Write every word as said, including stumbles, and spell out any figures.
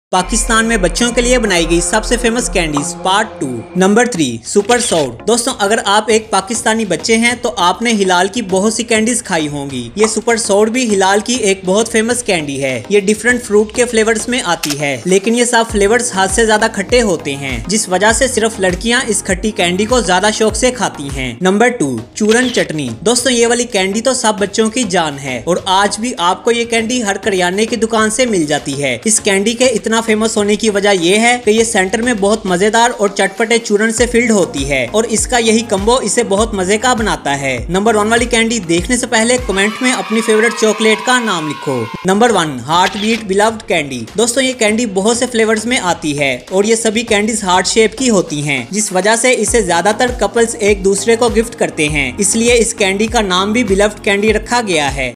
पाकिस्तान में बच्चों के लिए बनाई गई सबसे famous candies part two. Number three, super सॉउड। दोस्तों, अगर आप एक पाकिस्तानी बच्चे हैं तो आपने हिलाल की बहुत सी कैंडीज खाई होंगी। ये सुपर सॉउड भी हिलाल की एक बहुत फेमस कैंडी है। ये डिफरेंट फ्रूट के फ्लेवर्स में आती है, लेकिन ये सब फ्लेवर्स हाथ से ज्यादा खट्टे होते हैं, जिस वजह से सिर्फ लड़कियां इस खट्टी कैंडी को ज्यादा शौक से खाती हैं। नंबर टू, चूरन चटनी। दोस्तों, ये वाली कैंडी तो सब बच्चों की जान है और आज भी आपको ये कैंडी हर करियाने की दुकान से मिल जाती है। इस कैंडी के इतना फेमस होने की वजह यह है कि ये सेंटर में बहुत मजेदार और चटपटे चूरन से फिल्ड होती है और इसका यही कम्बो इसे बहुत मजे का बनाता है। नंबर वन वाली कैंडी देखने से पहले कमेंट में अपनी फेवरेट चॉकलेट का नाम लिखो। Number one, heart beat beloved candy. दोस्तों, ये कैंडी बहुत से फ्लेवर्स में आती है और ये सभी कैंडीज हार्ट शेप की होती हैं, जिस वजह से इसे ज्यादातर कपल्स एक दूसरे को गिफ्ट करते हैं, इसलिए इस कैंडी का नाम भी बिलव्ड कैंडी रखा गया है।